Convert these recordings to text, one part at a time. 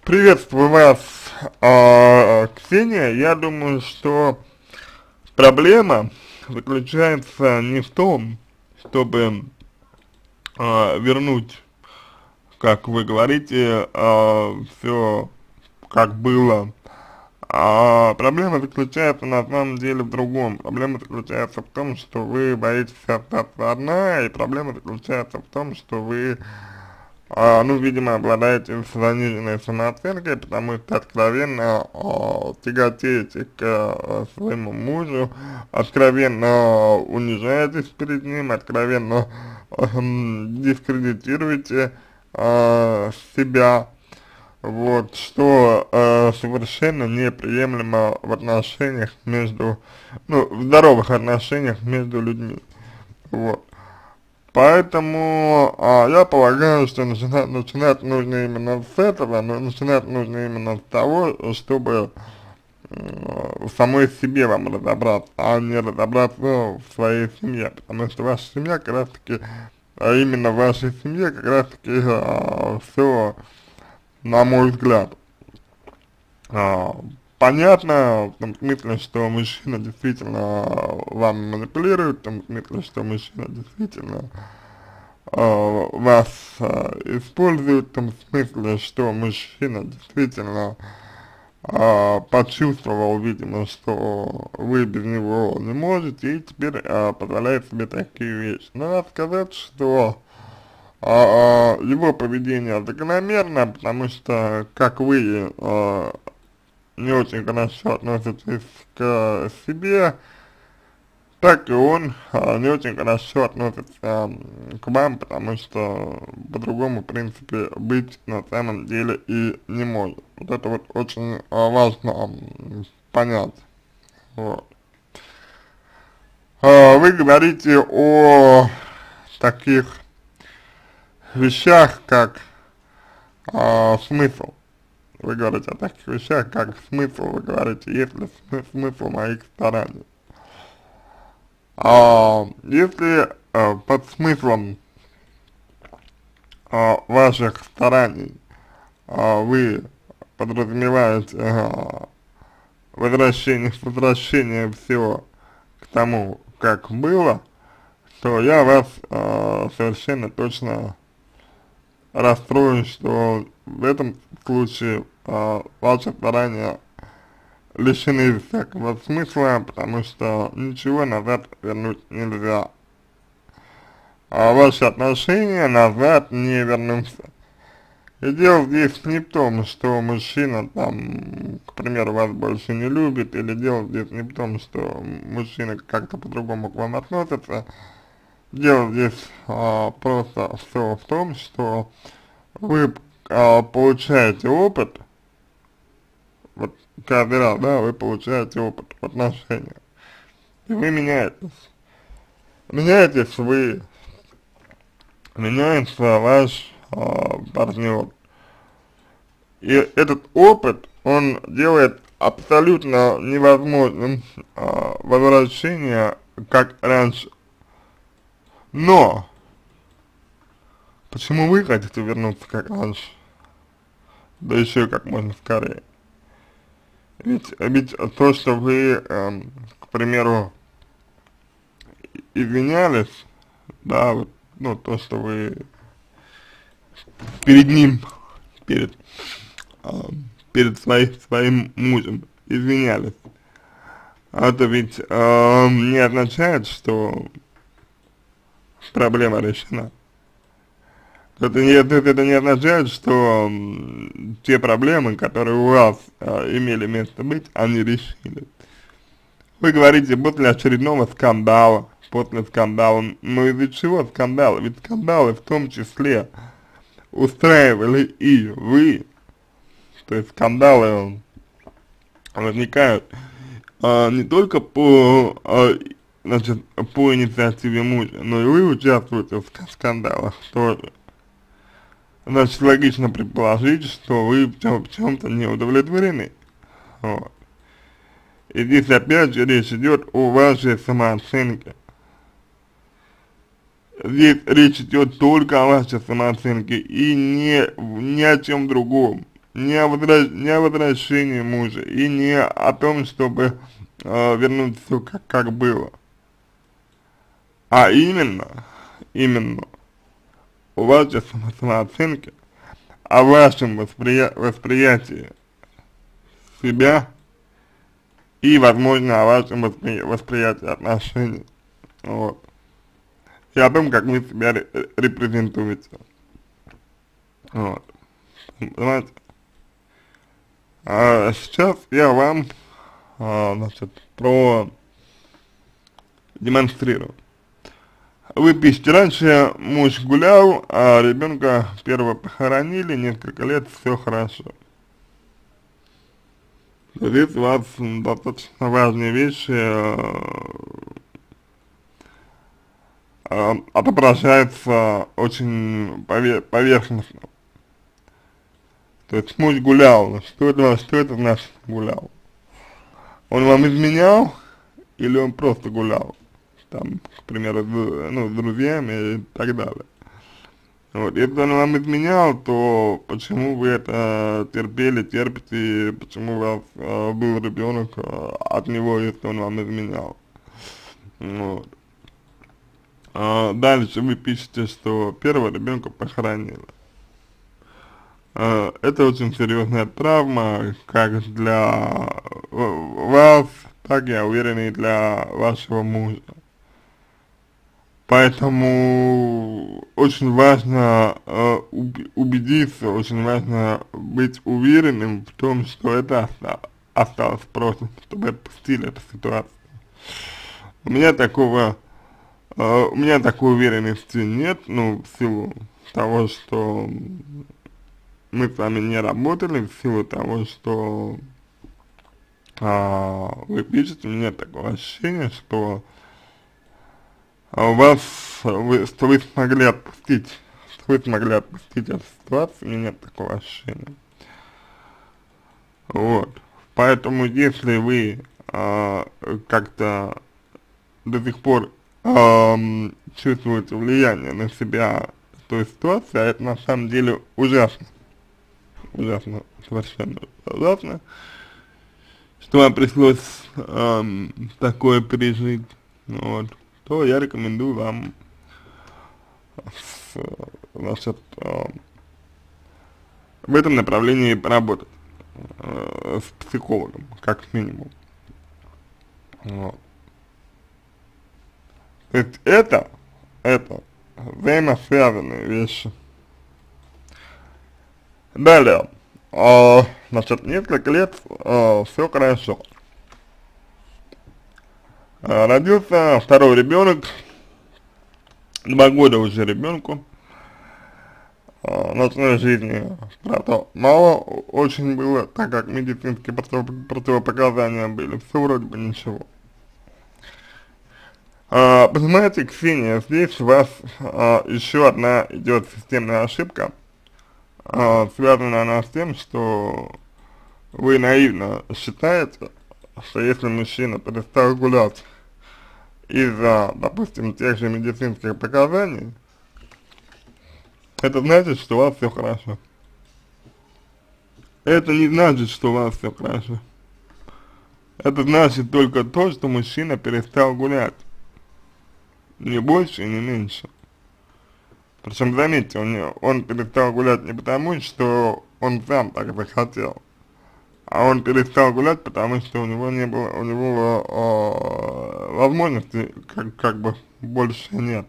Приветствую вас, Ксения. Я думаю, что проблема заключается не в том, чтобы вернуть, как вы говорите, все как было. А проблема заключается на самом деле в другом. Проблема заключается в том, что вы боитесь остаться одна, и проблема заключается в том, что вы ну, видимо, обладаете заниженной самооценкой, потому что откровенно тяготеете к своему мужу, откровенно унижаетесь перед ним, откровенно дискредитируете себя, вот, что совершенно неприемлемо в отношениях между, ну, в здоровых отношениях между людьми, вот. Поэтому я полагаю, что начинать нужно именно с этого, но начинать нужно именно с того, чтобы в самой себе вам разобраться, а не разобраться в своей семье, потому что ваша семья как раз таки, именно в вашей семье как раз таки все, на мой взгляд, а, понятно, в том смысле, что мужчина действительно вами манипулирует, в том смысле, что мужчина действительно вас использует, в том смысле, что мужчина действительно почувствовал, видимо, что вы без него не можете, и теперь позволяет себе такие вещи. Но надо сказать, что его поведение закономерно, потому что, как вы не очень хорошо относитесь к себе, так и он не очень хорошо относится к вам, потому что по-другому, в принципе, быть на самом деле и не может. Вот это вот очень важно понять. Вот. Вы говорите о таких вещах, как смысл. Вы говорите о таких вещах, как смысл, вы говорите, есть ли смысл моих стараний. Если под смыслом ваших стараний вы подразумеваете возвращение всего к тому, как было, то я вас совершенно точно расстрою, что в этом случае ваши старания лишены всякого смысла, потому что ничего назад вернуть нельзя. А ваши отношения назад не вернутся. И дело здесь не в том, что мужчина там, к примеру, вас больше не любит, или дело здесь не в том, что мужчина как-то по-другому к вам относится. Дело здесь просто все в том, что вы получаете опыт, вот каждый раз, да, вы получаете опыт в отношениях, и вы меняетесь. Меняетесь вы, меняется ваш партнер. И этот опыт, он делает абсолютно невозможным возвращение, как раньше. Но, почему вы хотите вернуться как раньше? Да еще и как можно скорее. Ведь то, что вы, к примеру, извинялись, да, вот, ну, то, что вы перед ним, перед, перед своим мужем извинялись, это ведь не означает, что проблема решена. Это не означает, что те проблемы, которые у вас имели место быть, они решились. Вы говорите, после очередного скандала, но из-за чего скандалы? Ведь скандалы в том числе устраивали и вы, то есть скандалы возникают не только значит, по инициативе мужа, но и вы участвуете в скандалах тоже. Значит, логично предположить, что вы в чем-то не удовлетворены. Вот. И здесь опять же речь идет о вашей самооценке. Здесь речь идет только о вашей самооценке и ни о чем другом. не о возвращении мужа и не о том, чтобы вернуть все как было, а именно у вас же самооценки, о вашем восприятии себя и, возможно, о вашем восприятии отношений, вот, и о том, как вы себя репрезентуете, вот, понимаете? А сейчас я вам, значит, продемонстрирую. Вы пишете, раньше муж гулял, а ребенка первого похоронили, несколько лет все хорошо. Здесь у вас достаточно важные вещи отображаются очень поверхностно. То есть муж гулял, но что это значит гулял? Он вам изменял или он просто гулял? Там, к примеру, с друзьями и так далее. Вот, если он вам изменял, то почему вы это терпите, почему у вас был ребенок от него, если он вам изменял? Вот. Дальше вы пишете, что первого ребенка похоронили. Это очень серьезная травма, как для вас, так, я уверен, и для вашего мужа. Поэтому очень важно убедиться, очень важно быть уверенным в том, что это осталось в прошлом, чтобы отпустили эту ситуацию. У меня такой уверенности нет, ну, в силу того, что мы с вами не работали, в силу того, что вы пишете, у меня такое ощущение, что у вас, что вы смогли отпустить эту ситуацию, у меня нет такого ощущения. Вот. Поэтому, если вы как-то до сих пор чувствуете влияние на себя той ситуации, а это на самом деле ужасно, совершенно ужасно, что вам пришлось такое пережить, вот, то я рекомендую вам значит, в этом направлении поработать с психологом, как минимум. Вот. То есть это взаимосвязанные вещи. Далее, значит, несколько лет все хорошо. Родился второй ребенок, 2 года уже ребенку. Ночной жизни, правда, мало очень было, так как медицинские противопоказания были, все вроде бы ничего. Понимаете, Ксения, здесь у вас еще одна идет системная ошибка, связана она с тем, что вы наивно считаете, что если мужчина перестал гулять из-за, допустим, тех же медицинских показаний, это значит, что у вас все хорошо. Это не значит, что у вас все хорошо. Это значит только то, что мужчина перестал гулять. Не больше и не меньше. Причем, заметьте, он перестал гулять не потому, что он сам так захотел, а он перестал гулять, потому что у него возможности как бы больше нет.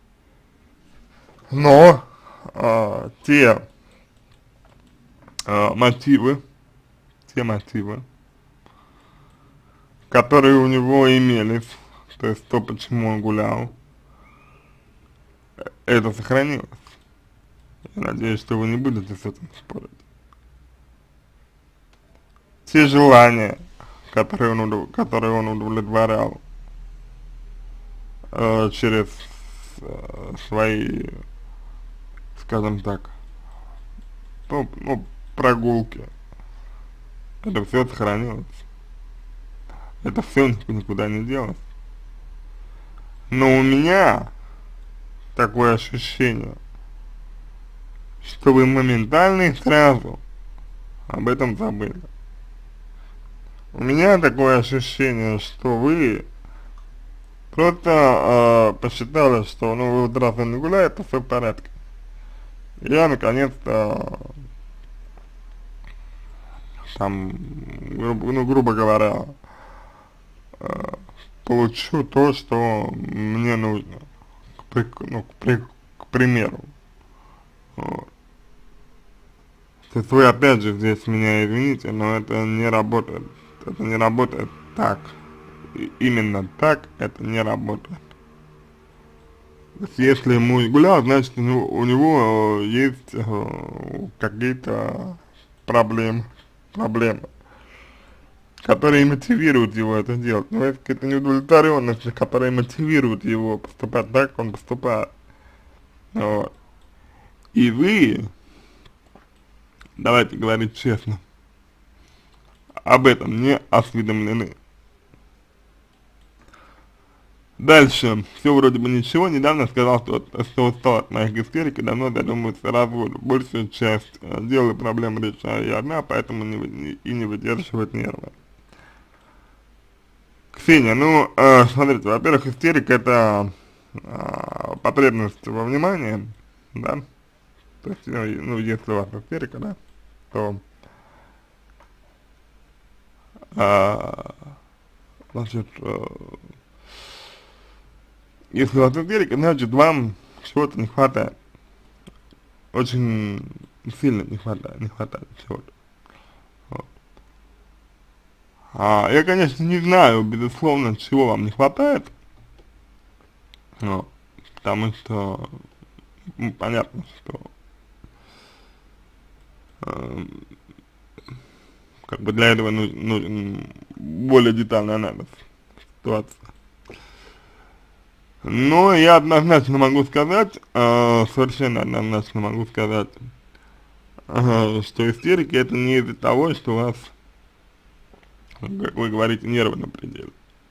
Но те мотивы, которые у него имелись, то есть то, почему он гулял, это сохранилось. Я надеюсь, что вы не будете с этим спорить. Те желания, которые он удовлетворял через свои, скажем так, прогулки, это все сохранилось. Это все никуда не делось. Но у меня такое ощущение, что вы моментально и сразу об этом забыли. У меня такое ощущение, что вы просто посчитали, что ну вы вот раз он не гуляет, то все в порядке. Я наконец-то там, ну, грубо говоря, э, получу то, что мне нужно, к примеру. Вот. То есть вы опять же здесь меня извините, но это не работает так, именно так это не работает. То есть если муж гулял, значит у него есть какие-то проблемы, которые мотивируют его это делать. Но это какая-то неудовлетворенность, которая мотивирует его поступать так, как он поступает. Вот. И вы, давайте говорить честно, об этом не осведомлены. Дальше, все вроде бы ничего, недавно сказал, что устал от моих истерик и давно додумывается разводу. Большую часть дел и проблем решаю я одна, поэтому не выдерживает нервы. Ксения, ну, смотрите, во-первых, истерика это потребность во внимании, да, то есть, ну, если у вас истерика, да, то, значит, если у вас истерика, значит, вам чего-то не хватает, очень сильно не хватает чего-то. Вот. Я, конечно, не знаю, безусловно, чего вам не хватает, но, потому что, ну, понятно, что как бы для этого нужен более детальный анализ ситуации. Но я однозначно могу сказать, совершенно однозначно могу сказать, что истерика это не из-за того, что у вас, как вы говорите, нервы на пределе.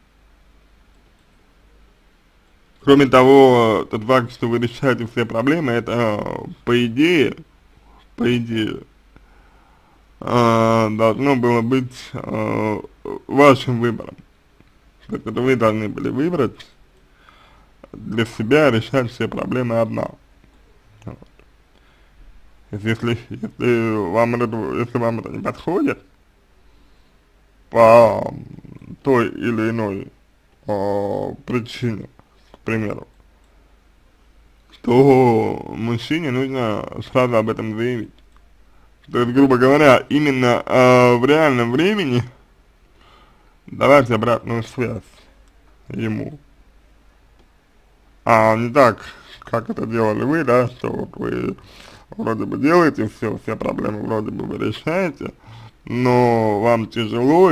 Кроме того, тот факт, что вы решаете все проблемы, это по идее, должно было быть вашим выбором. То есть это вы должны были выбрать для себя решать все проблемы одна. Вот. Если вам это не подходит по той или иной причине, к примеру, то мужчине нужно сразу об этом заявить. То есть, грубо говоря, именно в реальном времени давать обратную связь ему. Не так, как это делали вы, да, что вот вы вроде бы делаете все проблемы вроде бы вы решаете, но вам тяжело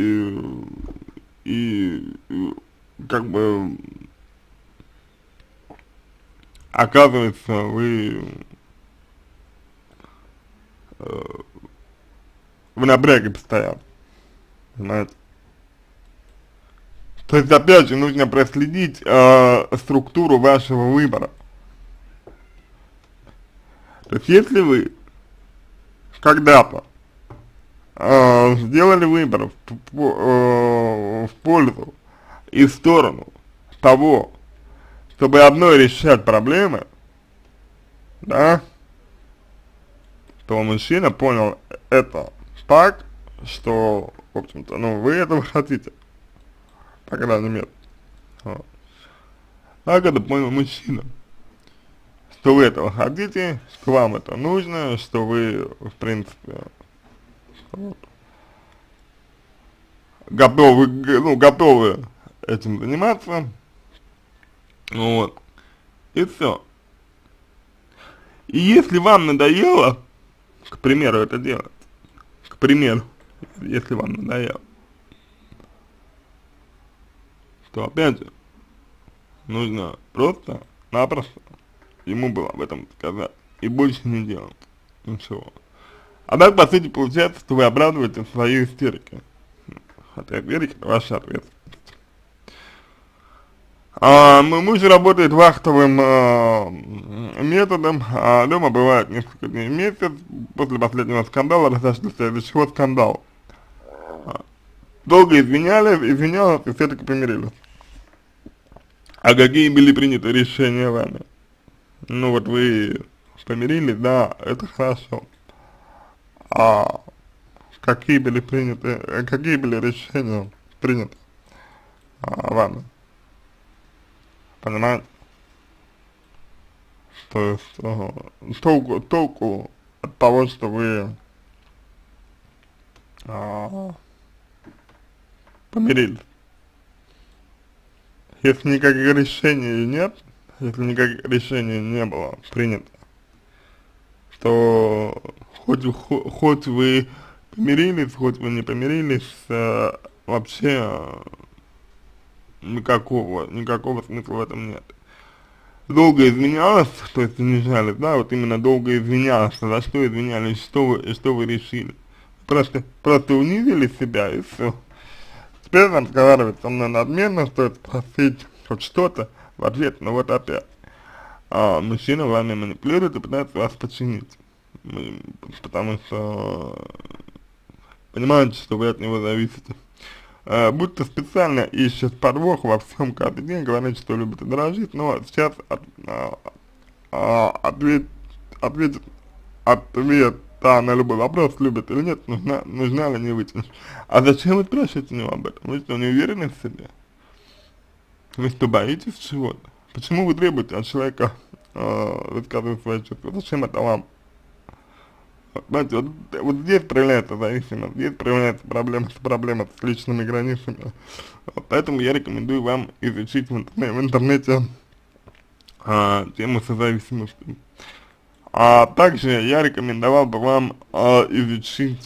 и как бы оказывается вы в напряге постоянно, понимаете? То есть, опять же, нужно проследить структуру вашего выбора. То есть, если вы когда-то сделали выбор в пользу и в сторону того, чтобы одной решать проблемы, да, то мужчина понял это так, что, в общем-то, ну, вы этого хотите. По крайней мере. Вот. Так это понял мужчина, что вы этого хотите, что вам это нужно, что вы, в принципе, вот, готовы этим заниматься, вот, и все. И если вам надоело, к примеру, это делать, к примеру, если вам надоело, то опять же, нужно просто-напросто ему было об этом сказать и больше не делать ничего. А так, по сути, получается, что вы оправдываете свои истерики. Хотя истерики — это ваша ответственность. Мой муж работает вахтовым методом, а дома бывает несколько дней в месяц. После последнего скандала раздался из-за чего скандал. Долго извинялась и все-таки помирилась. А какие были приняты решения вами? Ну вот вы помирились, да, это хорошо. А какие были решения приняты вами? Понимаете? То есть толку от того, что вы помирились. Если никаких решений нет, если никаких решений не было принято, то хоть вы помирились, хоть вы не помирились, вообще никакого смысла в этом нет. Долго извинялась, то есть извинялись, да, вот именно долго извинялась, за что извинялись, что вы решили. Просто унизили себя и все. Теперь разговаривать со мной надменно, стоит спросить хоть что-то в ответ, но вот опять. Мужчина вами манипулирует и пытается вас подчинить. Потому что понимаете, что вы от него зависите. Будто специально ищет подвох во всем каждый день, говорит, что любит и дорожит, но сейчас ответит на любой вопрос, любит или нет, нужна ли, не вытянешь. А зачем вы спрашиваете у него об этом? Вы что, не уверены в себе? Вы что, боитесь чего-то? Почему вы требуете от человека высказывать свои чувства? Зачем это вам? Знаете, вот здесь проявляется зависимость, здесь проявляется проблема с личными границами. Поэтому я рекомендую вам изучить в интернете тему созависимости. А также я рекомендовал бы вам изучить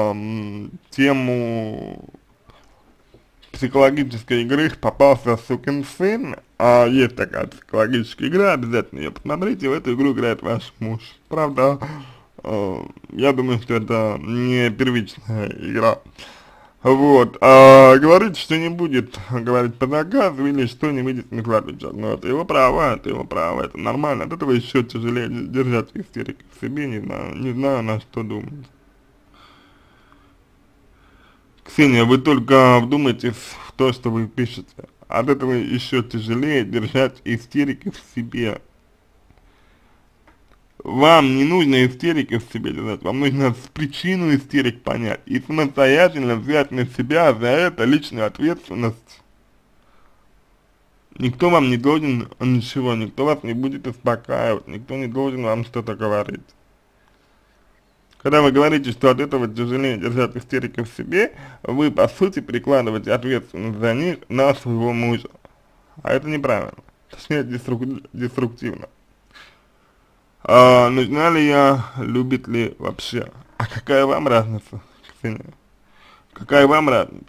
тему психологической игры «Попался сукин сын». Есть такая психологическая игра, обязательно ее посмотрите. В эту игру играет ваш муж. Правда, я думаю, что это не первичная игра. Вот, говорит, что не будет говорить по заказу или что не выйдет, не отвечать. Но это его право, это нормально. От этого еще тяжелее держать истерики в себе, не знаю, на что думать. Ксения, вы только вдумайтесь в то, что вы пишете. От этого еще тяжелее держать истерики в себе. Вам не нужно истерики в себе держать, вам нужно причину истерик понять и самостоятельно взять на себя за это личную ответственность. Никто вам не должен ничего, никто вас не будет успокаивать, никто не должен вам что-то говорить. Когда вы говорите, что от этого тяжелее держать истерики в себе, вы по сути перекладываете ответственность за них на своего мужа. А это неправильно, точнее деструктивно. Нужна ли я, любит ли вообще? А какая вам разница, Ксения? Какая вам разница?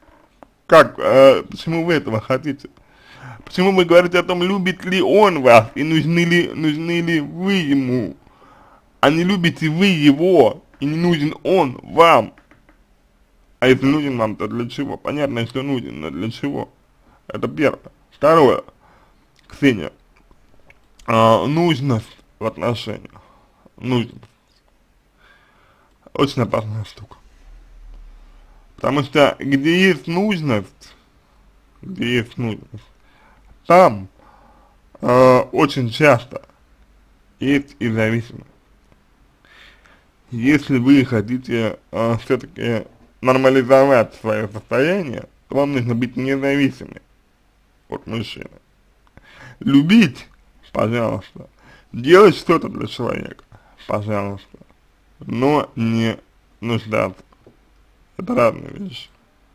Почему вы этого хотите? Почему вы говорите о том, любит ли он вас и нужны ли вы ему? А не любите вы его и не нужен он вам? А если нужен вам, то для чего? Понятно, что нужен, но для чего? Это первое. Второе, Ксения, нужность в отношениях. Нужность. Очень опасная штука. Потому что где есть нужность, там очень часто есть и зависимость. Если вы хотите все-таки нормализовать свое состояние, то вам нужно быть независимым от мужчины. Любить, пожалуйста, делать что-то для человека, пожалуйста, но не нуждаться. Это разные вещи.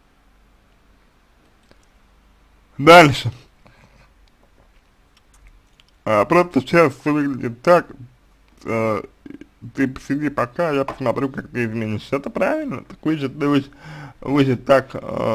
Дальше. Просто сейчас все выглядит так, ты посиди пока, я посмотрю, как ты изменишься. Это правильно, так вы же так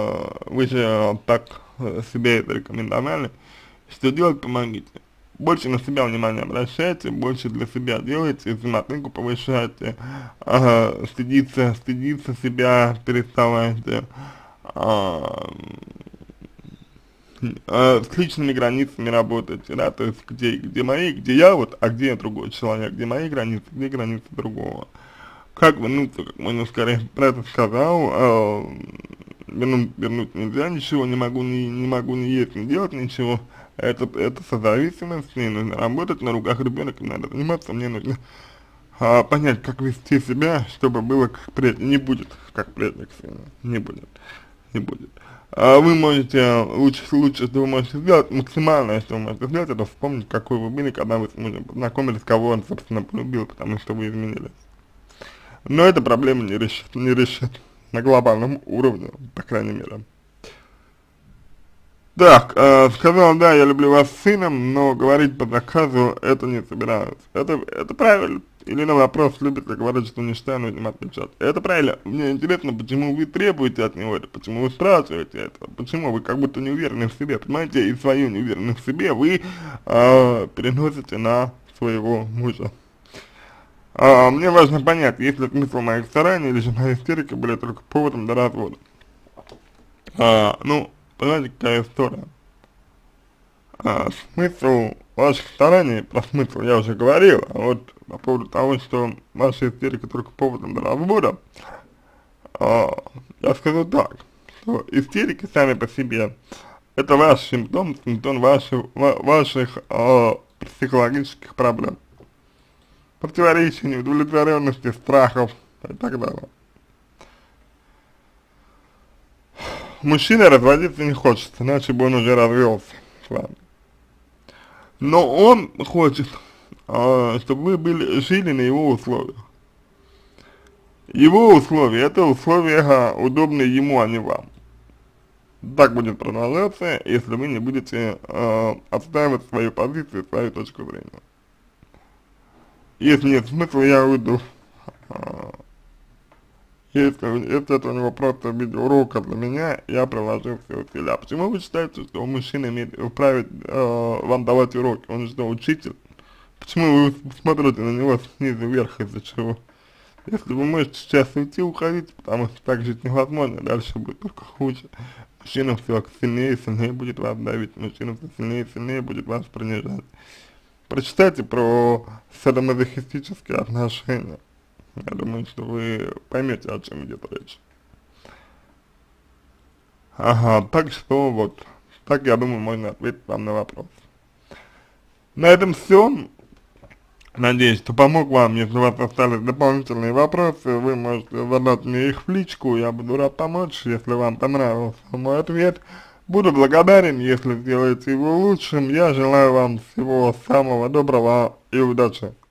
себе это рекомендовали, что делать, помогите. Больше на себя внимание обращайте, больше для себя делайте, самооценку повышайте, стыдиться себя переставайте, с личными границами работаете, да, то есть где мои, где я вот, а где другой человек, где мои границы, где границы другого. Как вернуться, как можно скорее про это сказал, вернуть нельзя, ничего не могу не есть, не делать ничего, это созависимость, мне нужно работать, на руках ребенок, надо заниматься, мне нужно понять, как вести себя, чтобы было как прежде, не будет как прежде, Ксения, не будет. Вы можете, лучше, что вы можете сделать, максимальное, что вы можете сделать, это вспомнить, какой вы были, когда вы с мужем познакомились, кого он, собственно, полюбил, потому что вы изменились. Но эта проблема не решит на глобальном уровне, по крайней мере. Так, сказал, да, я люблю вас с сыном, но говорить по заказу это не собираюсь. Это правильно. Или на вопрос, любит ли говорить, что не считаю нужным отвечать. Это правильно. Мне интересно, почему вы требуете от него это, почему вы спрашиваете это, почему вы как будто не уверены в себе, понимаете, и свою неуверенность в себе вы переносите на своего мужа. Мне важно понять, есть ли смысл моих стараний, или же мои истерики были только поводом для развода. Ну, понимаете, какая история. Смысл ваших стараний, про смысл я уже говорил, а вот по поводу того, что ваши истерики только поводом для развода, я скажу так, что истерики сами по себе, это ваш симптом ваших психологических проблем, противоречий, неудовлетворенности, страхов и так далее. Мужчина разводиться не хочет, иначе бы он уже развелся с вами. Но он хочет, чтобы вы жили на его условиях. Его условия, это условия удобные ему, а не вам. Так будет продолжаться, если вы не будете отстаивать свою позицию, свою точку зрения. Если нет смысла, я уйду. Если это у него просто видеоурока для меня, я приложил все усилия. А почему вы считаете, что мужчина имеет вправе вам давать уроки? Он что, учитель? Почему вы смотрите на него снизу вверх, из-за чего? Если вы можете сейчас уйти, уходите, потому что так жить невозможно, дальше будет только хуже. Мужчина все сильнее и сильнее будет вас давить, мужчина все сильнее и сильнее будет вас принижать. Прочитайте про садомазохистические отношения. Я думаю, что вы поймете, о чем идет речь. Ага, так что вот, так я думаю, можно ответить вам на вопрос. На этом все. Надеюсь, что помог вам. Если у вас остались дополнительные вопросы, вы можете задать мне их в личку, я буду рад помочь. Если вам понравился мой ответ, буду благодарен, если сделаете его лучшим. Я желаю вам всего самого доброго и удачи.